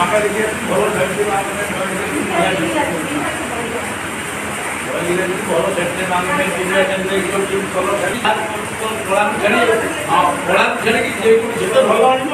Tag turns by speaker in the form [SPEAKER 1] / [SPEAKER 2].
[SPEAKER 1] ମାକା ଦେଖିବା ଭଲ ସେଫ୍ଟି ଭଲ ସେଫ୍ଟି ମାନେ କଲର ଛାଡ଼ି ହଁ କଳା ଛାଡ଼ିକି ଯେତେ ଭଲ ଆଣିବ